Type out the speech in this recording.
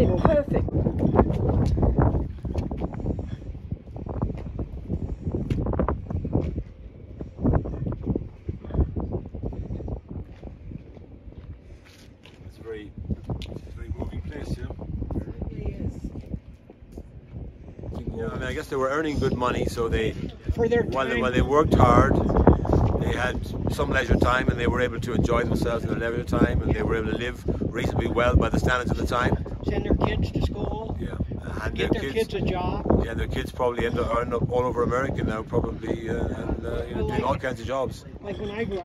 it perfect. It's a very moving place, you know. It really is. Yeah, I mean, I guess they were earning good money, so they, For their while time. they worked hard, they had some leisure time, and they were able to enjoy themselves in their leisure time, and they were able to live reasonably well by the standards of the time. Send their kids to school. Yeah, and Get their kids a job. Yeah, their kids probably end up all over America now, probably, and doing all kinds of jobs. Like when I grew up.